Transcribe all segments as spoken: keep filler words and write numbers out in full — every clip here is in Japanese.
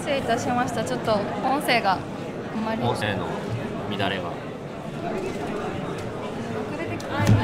失礼いたしました。ちょっと音声があんまり音声の乱れが遅れてきた。はい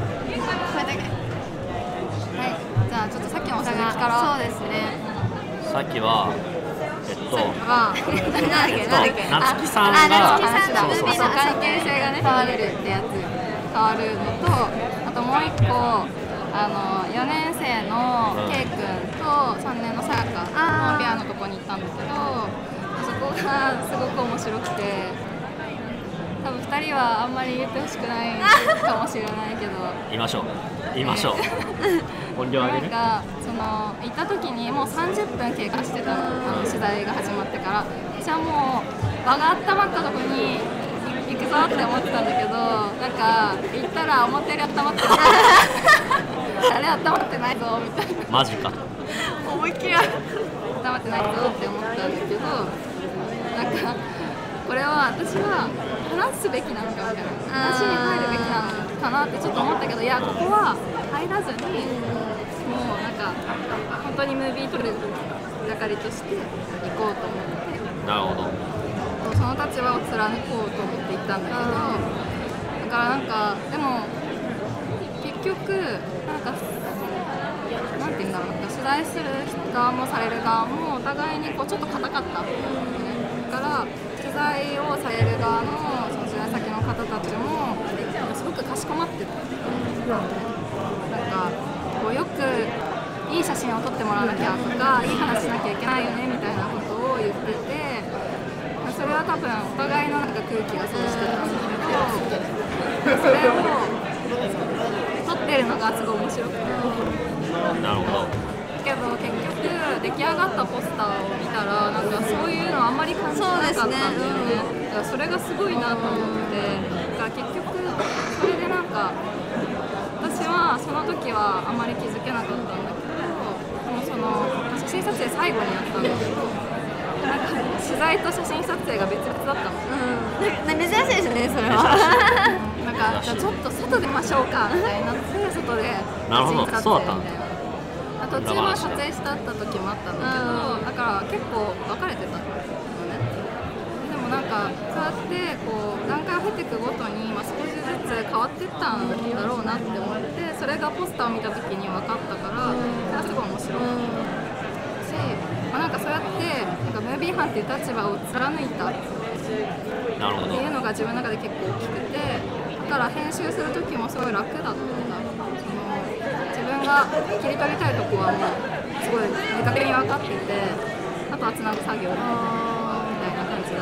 じゃあちょっとさっきの続きからそうですね。 さっきはえっとまあなんだっけなんだっけ夏木さんあが夏木さんだそうそうそう関係性がね変わるってやつ変わるのと、あともう一個あのよねんせいの K 君とさんねんのさやかのペアのとこに行ったんだけど、そこがすごく面白くて、多分ふたりはあんまり言ってほしくないかもしれないけど言いましょう言いましょう音量上げる。 なんかその行った時にもうさんじゅっぷん経過してたの、あの取材が始まってから。私はもう場が温まったとこに行くぞって思ってたんだけど、なんか行ったら思ったより温まってないあれ温まってないぞみたいな、 マジか思いっきりある。 温まってないぞって思ったんだけど、なんかこれは私は話すべきなのかみたいな、話に入るべきなのかなってちょっと思ったけど、いやここは入らずにもうなんか本当にムービー撮る係として行こうと思って、 なるほど。 その立場を貫こうと思って行ったんだけど、だからなんかでも結局なんかなんていうんだろう、なんか取材する側もされる側もお互いにこうちょっと硬かった、ね、だから取材をされる側のその取材先の方たちもすごくかしこまってた、なんかこうよくいい写真を撮ってもらわなきゃとかいい話しなきゃいけないよねみたいなことを言ってて、それは多分お互いのなんか空気がそうしてたんだけど、それを撮ってるのがすごい面白くて、 なるほど。 けど結局出来上がったポスターを見たらなんかそういうのあんまり感じなかったんだよね。だからそれがすごいなと思って、だから結局それでなんか私はその時はあまり気づけなかったんだけど、でもその写真撮影最後にやったんだけど、なんか取材と写真撮影が別々だったの。 うん、珍しいですねそれは。 なんかじゃあちょっと外出ましょうかみたいになって外でなるほど写真撮影みたいな。途中は撮影したった時もあったんだけど、だから結構分かれてたのね。でもなんかそうやってこう段階を経ていくごとに、まあ、少しずつ変わっていったんだろうなって思って、それがポスターを見た時に分かったから、それはすごい面白いし、まあ、なんかそうやってなんかムービー班っていう立場を貫いたっていうのが自分の中で結構大きくて、だから編集する時もすごい楽だった。自分が切り取りたいとこはもうすごい明確に分かっていて、あとはつなぐ作業みたいな感じだった。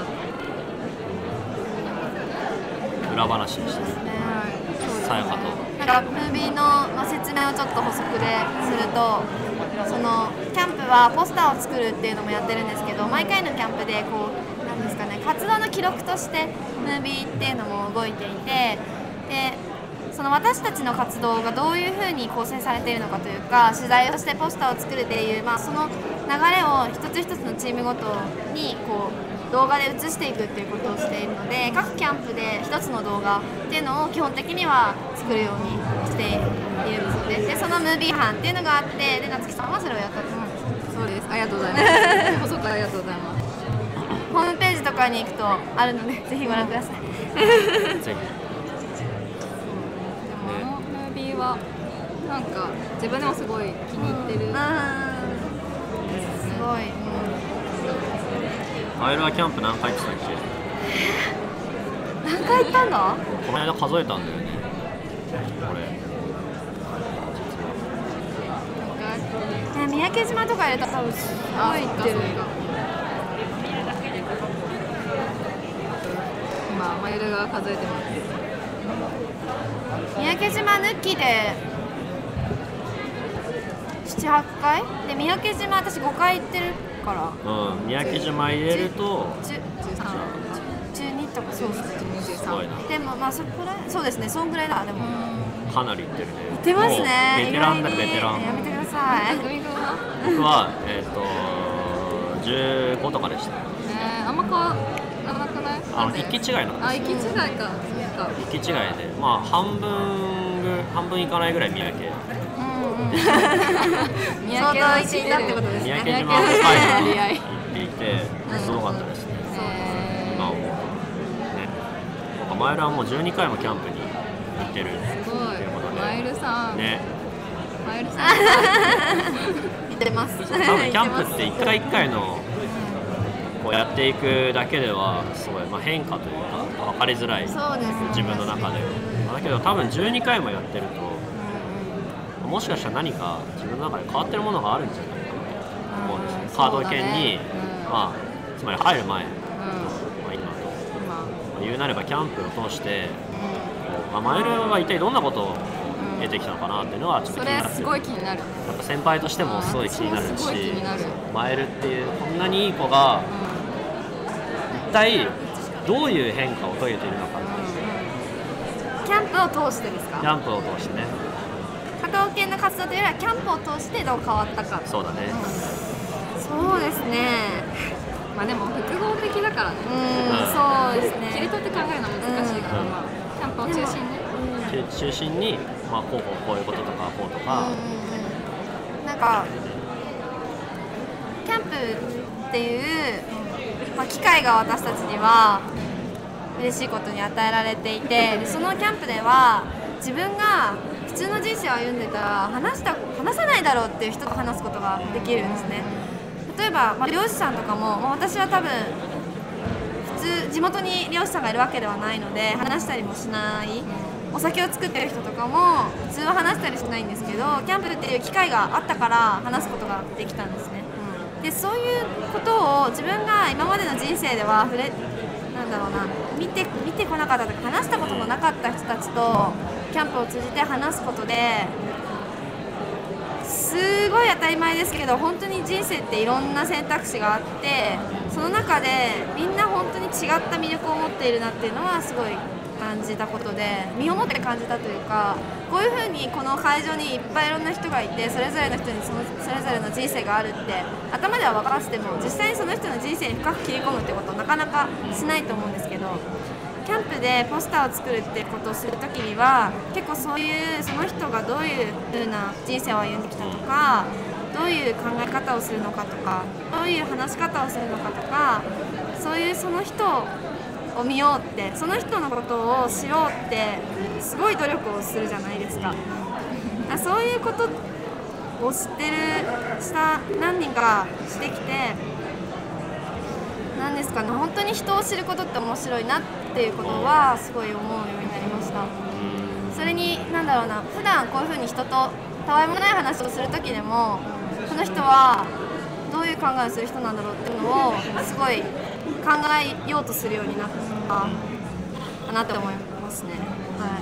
裏話でしたね。さやかとなんかムービーの、まあ、説明をちょっと補足ですると、そのキャンプはポスターを作るっていうのもやってるんですけど、毎回のキャンプでこうなんですかね、活動の記録としてムービーっていうのも動いていて、でその私たちの活動がどういうふうに構成されているのかというか、取材をしてポスターを作るっていう、まあ、その流れを一つ一つのチームごとにこう動画で映していくっていうことをしているので、各キャンプで一つの動画っていうのを基本的には作るようにしているんですよね。でそのムービー班っていうのがあって、で夏木さんはそれをやったと思うんです。 そうです、ありがとうございます補足ありがとうございます。 ホームページとかに行くとあるのでぜひご覧くださいぜひ。 はなんか自分でもすごい気に入ってる、うん、すごい、 あれはキャンプ何回行ってたっけ？何回行ったんだ？ この間数えたんだよねこれ。 ね、三宅島とか入れたら多分すごい行ってる。 今マイルが数えてます。 三宅島抜きでなな、はちかいで、三宅島私ごかい行ってるから、 うん、三宅島入れるとじゅうさん、じゅうにとか、そうですね、 すごいな。 でもまあそこらそうですね、そんぐらいだ。でもかなり行ってるね。 行ってますね。 ベテランだ、ベテラン。 やめてください。 僕はえっとじゅうごとかでした。 えー、あんま変わらなくない？ あの行き違いなんです。 あ、行き違いか。 行き違いで、まあ半分ぐ半分いかないぐらい三宅。 うんうん。 相当行っていたってことですね。 三宅島も最後に行っていてすごかったですね。今思うとね、なんかマイルはもうじゅうにかいもキャンプに行ってるすごい。 ということでマイルさんね。 マイルさん行ってます。 多分キャンプって一回一回のこうやっていくだけではすごい、まあ、変化というか分かりづらい、 そうですね、 自分の中では。だけど多分じゅうにかいもやってると、もしかしたら何か自分の中で変わってるものがあるんじゃないかなと思うんですよ、 うんカード犬に、 うんまあ、つまり入る前、 うんまあ、今と今言うなればキャンプを通してこう、まあ、マイルは一体どんなことを得てきたのかなっていうのはちょっと気それになってる。 すごい気になる。 やっぱ先輩としてもすごい気になる私もすごい気しになる、 マイルっていうこんなにいい子が一体どういう変化を遂げているのかっていうキャンプを通してですか？ キャンプを通してね。 カカオ犬の活動というよりはキャンプを通してどう変わったか。 そうだね、 そうですね。 まあでも複合的だからね。 うん、 うんそうですね。 切り取って考えるの難しいから、 うんまあキャンプを中心に。 中中心に、まあ、こうこうこういうこととかこうとか、 うんうんうん、なんかキャンプっていう、まあ、機会が私たちには嬉しいことに与えられていて、でそのキャンプでは自分が普通の人生を歩んでたら話した話さないだろうっていう人と話すことができるんですね。例えば、まあ、漁師さんとかも、まあ、私は多分普通地元に漁師さんがいるわけではないので話したりもしない。お酒を作ってる人とかも普通は話したりしないんですけど、キャンプっていう機会があったから話すことができたんですね。でそういうことを自分が今までの人生では触れなんだろうな見て見てこなかったとか話したことのなかった人たちとキャンプを通じて話すことですごい当たり前ですけど、本当に人生っていろんな選択肢があって、その中でみんな本当に違った魅力を持っているなっていうのはすごい感じたことで、身をもって感じたというか、こういうふうにこの会場にいっぱいいろんな人がいて、それぞれの人にそのそれぞれの人生があるって頭では分からせても、実際にその人の人生に深く切り込むってことをなかなかしないと思うんですけど、キャンプでポスターを作るってことをするときには結構そういうその人がどういうふうな人生を歩んできたとか、どういう考え方をするのかとか、どういう話し方をするのかとか、そういうその人を見ようって、その人のことを知ろうってすごい努力をするじゃないですか。そういうことを知ってるした何人かしてきて、何ですかね、本当に人を知ることって面白いなっていうことはすごい思うようになりました。それに何だろうな、普段こういうふうに人とたわいもない話をする時でも、その人はどういう考えをする人なんだろうっていうのをすごい考えようとするようになったかなって思いますね。はい。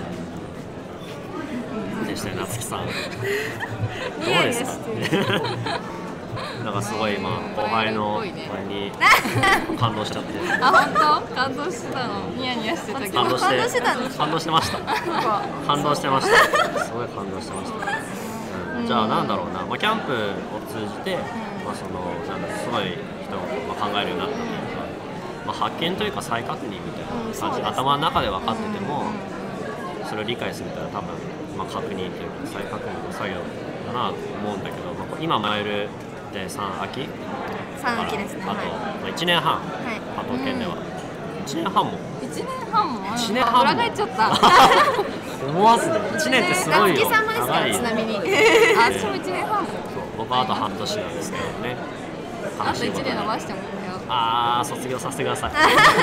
でしたね、夏木さん。どニヤニヤうですしてる。 か。なんかすごい今後輩のこれに感動しちゃって。 あ、本当？感動してたの。ニヤニヤしてたけど。 感動して感動してたんですか。 感動してました。感動してました。すごい感動してました。うん、じゃあなんだろうな、まあ、キャンプを通じて、まあそのなんだすごい人が考えるようになったというか、まあ、発見というか再確認みたいな感じ、うん、頭の中で分かってても、うん、それを理解するというのは多分、まあ、確認というか再確認の作業だなと思うんだけど、まあ、今マイルでさん秋さん秋ですね。 あと、 はい、 まあ、いちねんはん、 はい、 加藤県では、うん、いちねんはんもいちねんはんもいちねんはんも裏返っちゃった思わずね、いちねんってすごいよ。 夏木さんもですからちなみにあ、私もいちねんはんも。 僕はあと半年なんですけどね。 あといちねん伸ばしてもいいんだよ。 あー、卒業させてください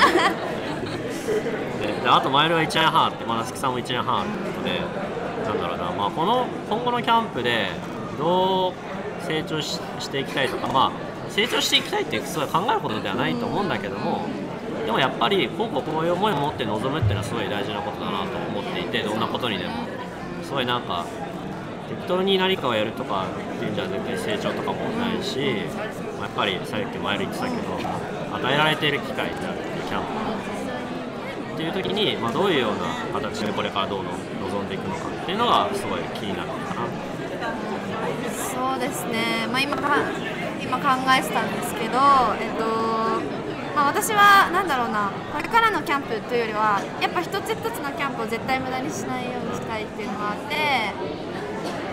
で, であとマイルはいちねんはんあって、まあ、夏木さんもいちねんはんあるってことで、なんだろうな、まあ、この今後のキャンプでどう成長 し, していきたいとか、まあ、成長していきたいってすごい考えることではないと思うんだけども、でもやっぱりこうこうこういう思いを持って臨むっていうのはすごい大事なことだなと思っていて、どんなことにでもすごいなんか適当に何かをやるとかっていうんじゃ絶対成長とかもないし、やっぱりさっき前言ってたけど与えられている機会であるキャンプっていう時に、まあ、どういうような形でこれからどうの臨んでいくのかっていうのがすごい気になるのかな。 そうですね、まあ、今, か今考えてたんですけど、えっとまあ、私はなんだろうな、これからのキャンプというよりはやっぱ一つ一つのキャンプを絶対無駄にしないようにしたいっていうのがあって、う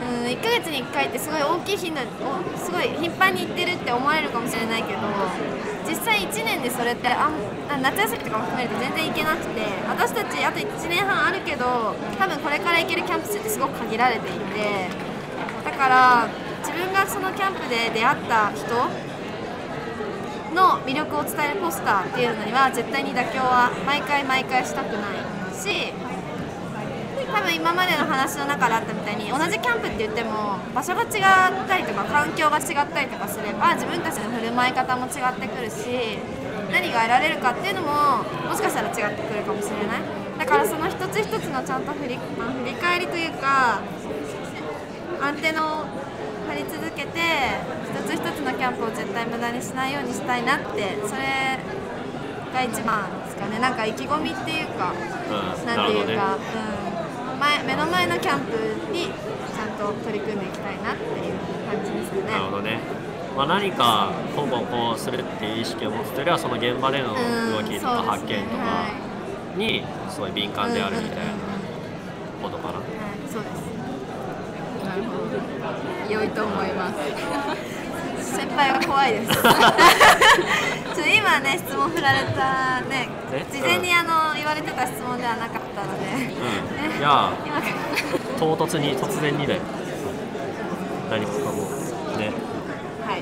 うん、いっかげつにいっかいってすごい大きい頻度、すごい頻繁に行ってるって思われるかもしれないけど、実際いちねんでそれってあん夏休みとかも含めると全然行けなくて、私たちあといちねんはんあるけど多分これから行けるキャンプ数ってすごく限られていて、だから自分がそのキャンプで出会った人の魅力を伝えるポスターっていうのには絶対に妥協は毎回毎回したくないし、多分今までの話の中であったみたいに同じキャンプって言っても場所が違ったりとか環境が違ったりとかすれば自分たちの振る舞い方も違ってくるし、何が得られるかっていうのももしかしたら違ってくるかもしれない。だからその一つ一つのちゃんと振り、まあ、振り返りというかアンテナを張り続けて一つ一つのキャンプを絶対無駄にしないようにしたいなって、それが一番ですかね。なんか意気込みっていうか、うん、なんていうか、うん、前目の前のキャンプにちゃんと取り組んでいきたいなっていう感じですね。 なるほどね。まあ、何か今後こうするっていう意識を持つというよりはその現場での動きとか発見とかにすごい敏感であるみたいなことかな。 はい、そうです。 なるほど。良いと思います。 先輩が怖いです。ちょっと今ね質問振られたね、事前にあの言われてた質問ではなかったので、うんね、いや唐突に突然にだよ。何もかもね。 はい。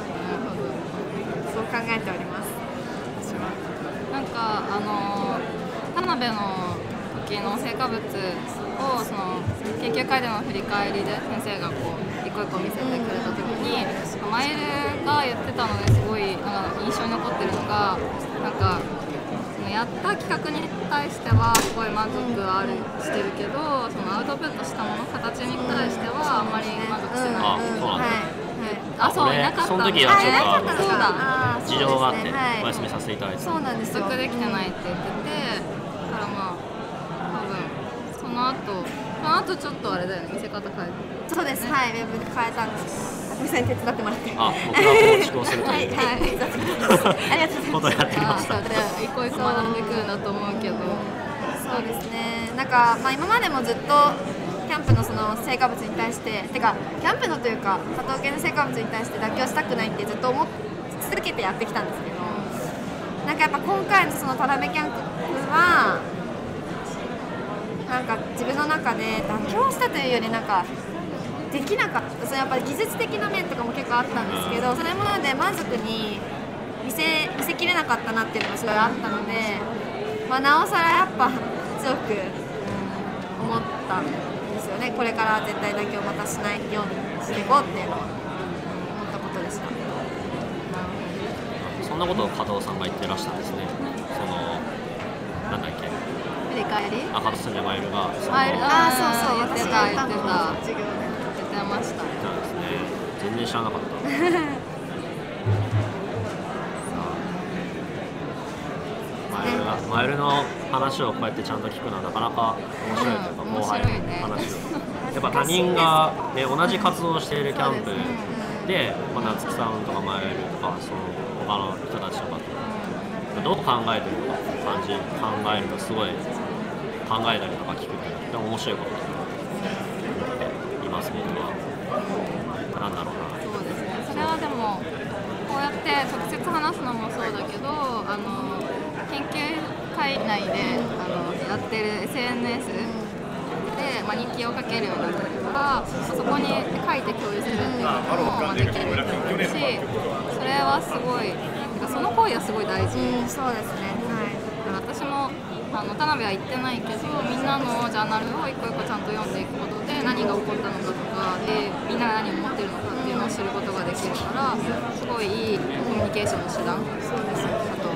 そう考えております。私は。 なんかあの田辺の時の成果物をその研究会での振り返りで先生がこう一個一個見せてくれた時に、うん、マイルが言ってたのですごいなんか印象に残ってるのが、なんかそのやった企画に対してはすごい満足あるしてるけど、そのアウトプットしたもの形に対してはあんまり満足してない。 あ、そうなんだ。 あ、そう、いなかった。 その時はちょっとそうだ、 事情があってお休みさせていただいて、 そうなんですよ。 納得できてないって言ってて、だからまあ多分その後その後ちょっとあれだよね、見せ方変えて。 そうです、はい、ウェブで変えたんです。お店に手伝ってもらって。 あ、僕が構築をするという。 はい、はい、ありがとうございます。 ことをやってました。 一個一個学んでくるんだと思うけど。 そうですね。なんかまあ今までもずっとキャンプのその成果物に対して、てかキャンプのというか佐藤家の成果物に対して妥協したくないってずっと思い続けてやってきたんですけど、なんかやっぱ今回のその田辺キャンプはなんか自分の中で妥協したというよりなんかできなかった。そのやっぱり技術的な面とかも結構あったんですけど、それもので満足に見せ見せきれなかったなっていうのがすごいあったので、まあ、なおさらやっぱ強く思ったんですよね。これから絶対妥協またしないようにしていこうっていうのは思ったことでした。 そんなことを加藤さんが言ってらしたんですね。そのなんだっけ、 振り返り、 あ、加藤さんじゃマイルがそのマイル、あ、そうそう、 言ってた言ってた授業で言ってました。 なんですね。全然知らなかったマイルがマイルの話をこうやってちゃんと聞くのはなかなか面白いというか、 うん、 後輩の話を、やっぱ他人が、ね、同じ活動をしているキャンプで、まあ、夏木さんとかマイルとかその他の人たちとかどう考えてるのかって感じ考えるとすごい考えたりとか聞くととても面白いことだと思っています。僕はなんだろうな。 そうですね。それはでもこうやって直接話すのもそうだけど、あの研究会内であのやってる エスエヌエス で、まあ、日記を書けるようになったりとか、そこに書いて共有するっていうのも、まあ、できると思うし、それはすごい、その行為はすごい大事。 うん、そうですね。はい。 私もあの田辺は行ってないけど、みんなのジャーナルを一個一個ちゃんと読んでいくことで何が起こったのかとかで、みんなが何を思ってるのかっていうのを知ることができるから、すごいいいコミュニケーションの手段だと思う。そう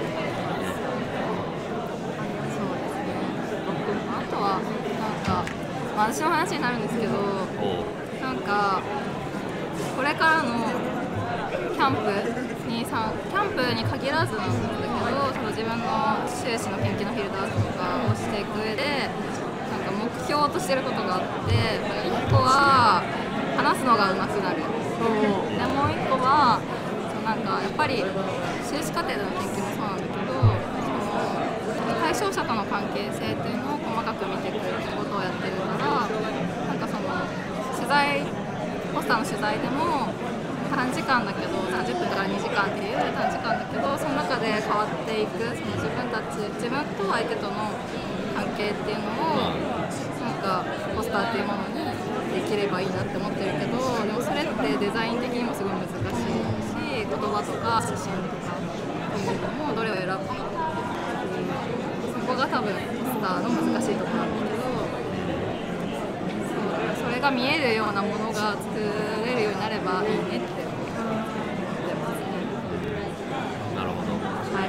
ですね。あとはなんか、まあ、私の話になるんですけど、なんかこれからのキャンプにさキャンプに限らずなんだけど、その自分の修士の研究のフィールドアートとかをしていく上でなんか目標としてることがあって、いっこは話すのが上手くなる。でもういっこはそのなんかやっぱり修士課程での研究もそうなんだけど、その対象者との関係性っていうのを細かく見ていくことをやってるから、なんかその取材ポスターの取材でも短時間だけどさんじゅっぷんからにじかんっていう短時間だけど、その中で変わっていくその自分たち自分と相手との関係っていうのをなんかポスターっていうものにできればいいなって思ってるけど、でもそれってデザイン的にもすごい難しいし、言葉とか写真とかっていうのもどれを選ぶかっていう、そこが多分ポスターの難しいところなんだけど、そうそれが見えるようなものが作れるようになればいいねって思ってますね。 なるほど。 はい。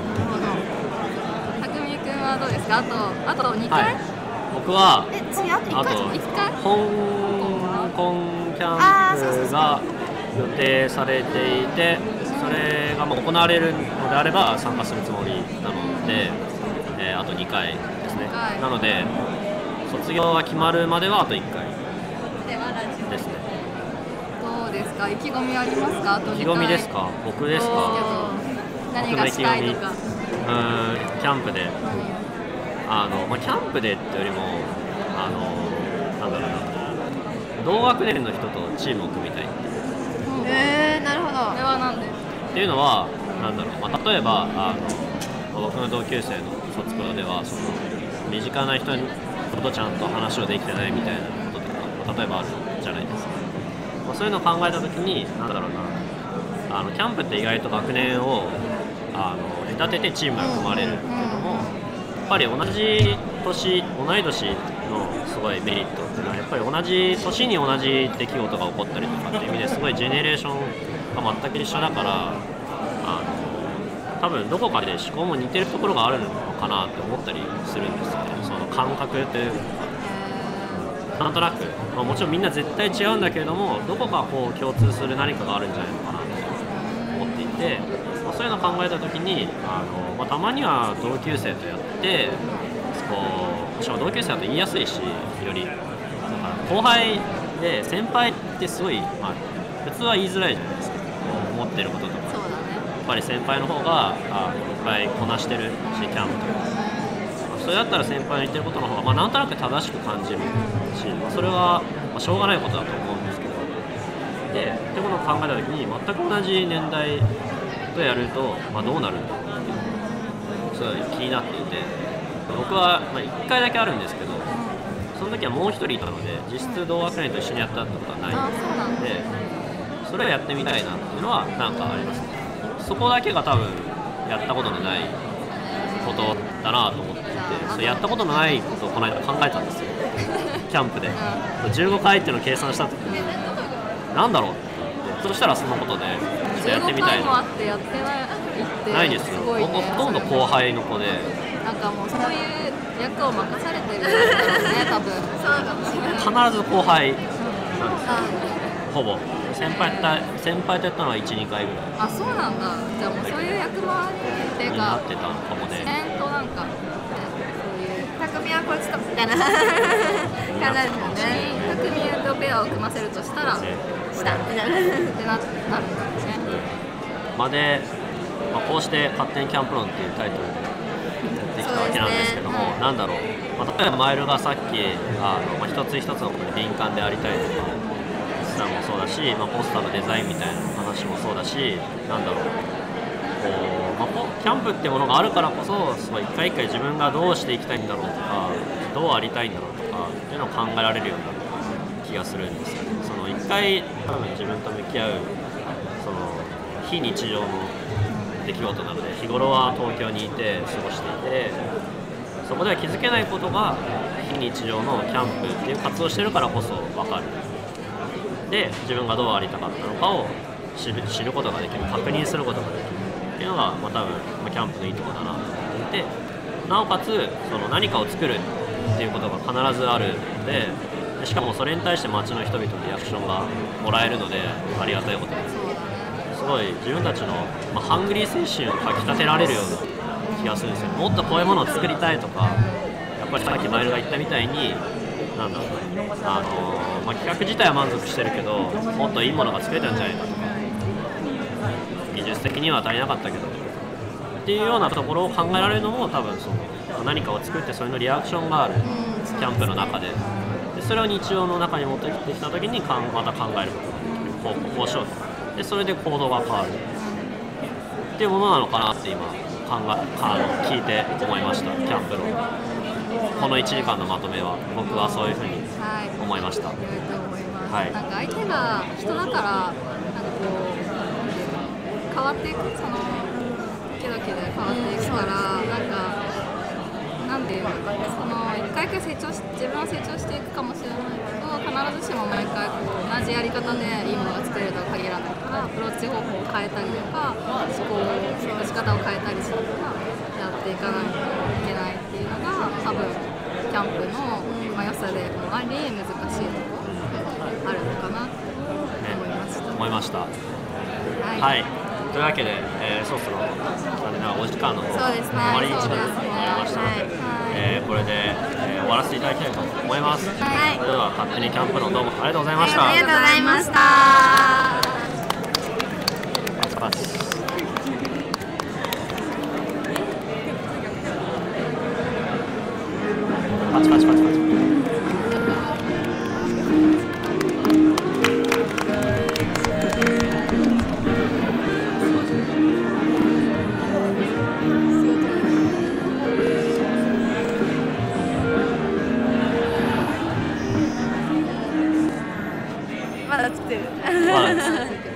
なるほど。たくみくんはどうですか？あとあとにかい？ はい、僕はえ次あといっあとかい？ いっかい？ 香港キャンプが予定されていて、それがまあ行われるのであれば参加するつもりなので、えー、あとにかいですね。 はい、 なので卒業が決まるまではあといっかいですね。 どうですか？意気込みありますか？あとにかい。 意気込みですか？僕ですか？ 何がしたいとか。 うーん、キャンプで、あのまあ、キャンプでってよりもあのなんだろうな、同学年の人とチームを組みたいえー、なるほど。 これはなんで？ っていうのは、なんだろう、まあ、例えばあの僕の同級生の卒プロではその身近な人とちゃんと話をできてないみたいなこととか、まあ、例えばあるじゃないですか。まあ、そういうのを考えたときに、なんだろうな、あのキャンプって意外と学年をあの隔ててチームが組まれるけども、やっぱり同じ年同い年のすごいメリットっていうのは、やっぱり同じ年に同じ出来事が起こったりとかっていう意味ですごいジェネレーションが全く一緒だから、あの多分どこかで思考も似てるところがあるのかなって思ったりするんですよね。その感覚というか、なんとなく、まあ、もちろんみんな絶対違うんだけれども、どこかこう共通する何かがあるんじゃないのかなと思っていて、まあ、そういうのを考えたときに、あの、まあ、たまには同級生とやってこう、もちろん同級生だと言いやすいし、よりだから後輩で先輩ってすごい、まあ、普通は言いづらいじゃないですか。こう思ってることとか、 そうだね。 やっぱり先輩の方があいっぱいこなしてるし、キャンプとか、まあ、それだったら先輩の言ってることの方が、まあ、なんとなく正しく感じるし、まあ、それは、まあ、しょうがないことだと思うんですけど、でってことを考えたときに全く同じ年代とやると、まあ、どうなるんだろうっていうすごい気になっていて、僕は、まあ、いっかいだけあるんですけど、その時はもうひとりいたので実質同学年と一緒にやったってことはないので、それをやってみたいなっていうのはなんかありますね。そこだけが多分やったことのないことだなと思っていて、それやったことのないことをこの間考えたんですよキャンプでじゅうごかいっていうのを計算した時になんだろうって思って、そしたらそのことでやってみたいじゅうごかいもあってやってないってないですよ。 すごいね。 ほとんど後輩の子で、 なんかもうそういう役を任されてるんだろうね、多分。そうかもしれない。 必ず後輩なんですよ、ほぼ。先輩やった先輩とやったのはいち、にかいぐらいあ、そうなんだ。じゃあもうそういう役回りっていうかになってたのかもね。 自然となんか、ね、そういう匠はこいつとみたいな感じですよね。 匠とペアを組ませるとしたら、 ねしたみたいな。 ってななるんだね。 まで、まあ、こうして「勝手にキャンプ論」っていうタイトルでやってきたわけなんですけども、 そうですね。 なんだろう、まあ、例えばマイルがさっきあの、まあ、一つ一つのことに敏感でありたいとか言ってたのもそうだし、まあ、ポスターのデザインみたいな話もそうだし、なんだろう、こう、まあ、キャンプってものがあるからこそ、その一回一回自分がどうしていきたいんだろうとか、どうありたいんだろうとかっていうのを考えられるようになる気がするんですよね。その一回多分自分と向き合うその非日常の出来事なので、日頃は東京にいて過ごしていて、そこでは気づけないことが非日常のキャンプっていう活動をしてるからこそ分かる。で、自分がどうありたかったのかを知る、知ることができる、確認することができるっていうのが、まあ、多分、まあ、キャンプのいいところだなと思っていて、なおかつその何かを作るっていうことが必ずあるので、でしかもそれに対して街の人々のリアクションがもらえるのでありがたいことです。すごい自分たちの、まあ、ハングリー精神をかきたてられるような気がするんですよ。もっとこういうものを作りたいとか、やっぱりさっきマイルが言ったみたいに、なんだろう、あのーまあ、企画自体は満足してるけど、もっといいものが作れたんじゃないかとか、技術的には足りなかったけどっていうようなところを考えられるのも、多分その何かを作ってそれのリアクションがあるキャンプの中で、でそそれを日常の中に持ってきた時にかんまた考えることができる、こうこうしようでそれで行動が変わるっていうものなのかなって今考えあの聞いて思いました。キャンプのこのいちじかんのまとめは僕はそういうふうに思いました。 はい、良いと思います。 はい、 なんか相手が人だからなんかこう変わっていく、その時々で変わっていくから、なんかなんていうの、その一回一回成長し自分は成長していくかもしれないけど、必ずしも毎回こう同じやり方でいいものが作れるとは限らないから、アプローチ方法を変えたりとか思考の仕方を変えたりしながらやっていかないといけないっていうのが多分キャンプの、まあ、良さでもあり難しいところあるのかなと思いました。 ね、思いました。 はい、 はい、というわけで、えー、そろそろ残念ながらお時間の終そうですねわりに近づいてまいりましたので、 はいえーこれで、えー終わらせていただきたいと思います。 はいそれでは勝手にキャンプのどうもありがとうございました。 ありがとうございました。 パチパチ。パチパチパチパチ。 まだ作ってる。 まあ